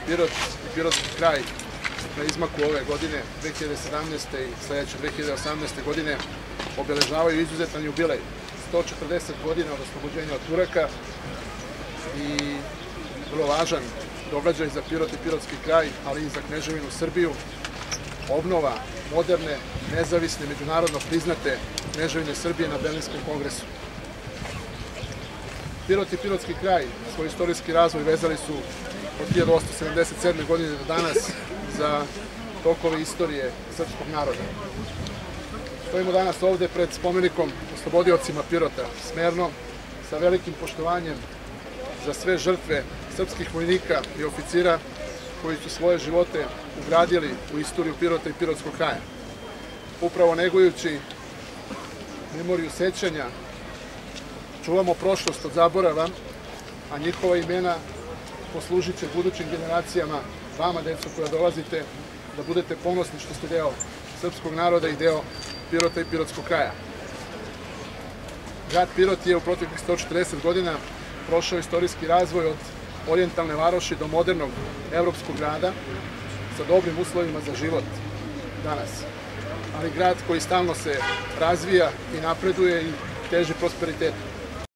Pirot i pirotski kraj na izmaku ove godine, 2017. i sledeće 2018. godine, obeležavaju izuzetan jubilej, 140 godina od oslobođenja od Turaka i vrlo važan događaj za Pirot i pirotski kraj, ali i za Kneževinu Srbiju, obnova moderne, nezavisne, međunarodno priznate Kneževine Srbije na Berlinskom kongresu. Pirot i pirotski kraj svoj istorijski razvoj vezali su od 1877. godine do danas za tokove istorije srpskog naroda. Stojimo danas ovde pred spomenikom oslobodiocima Pirota, smerno, sa velikim poštovanjem za sve žrtve srpskih vojnika i oficira koji su svoje živote ugradili u istoriju Pirota i pirotskog kraja. Upravo negujući memoriju sećanja, čuvamo prošlost od zaborava, a njihova imena poslužit će budućim generacijama, vama, deco koja dolazite, da budete ponosni što ste deo srpskog naroda i deo Pirota i pirotskog kraja. Grad Pirot je u proteklih 140 godina prošao istorijski razvoj od orijentalne varoši do modernog evropskog grada sa dobrim uslovima za život danas. Ali grad koji stalno se razvija i napreduje i teži prosperitetu.